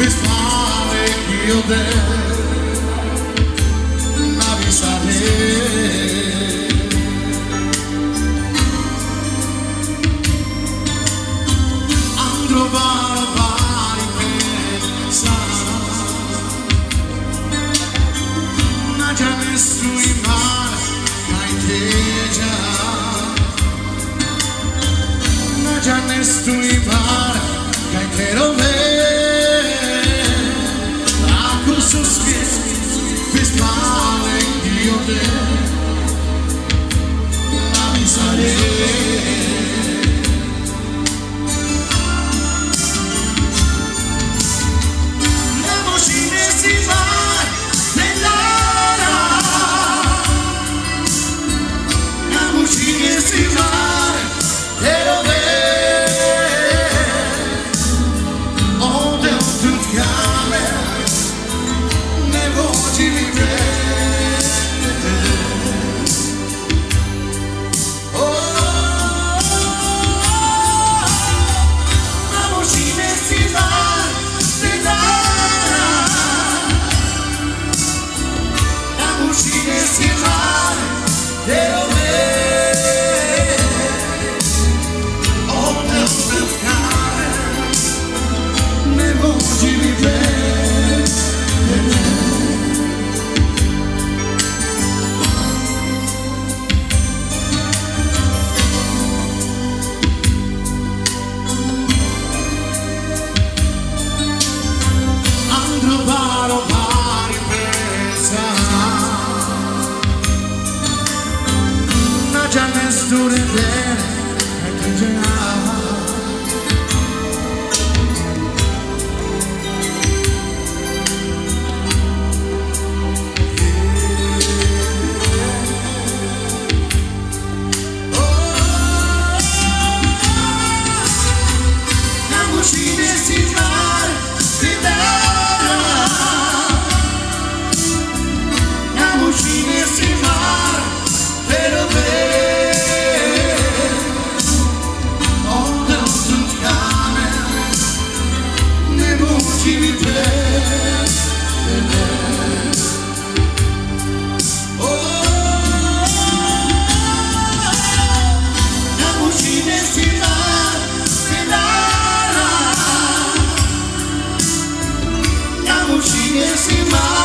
spale che io te andro para pari pensare ma già nessuno in mare hai te già ma già nessuno in mare hai te lo vedi a questo scherzo mi spale io te la mi sarei la vocina si va nell'aria la vocina si va e lo vedi oh Dio tu chiami ne voci mi già nessuno è bene e che già la vocina si va di terra la vocina si va per me si va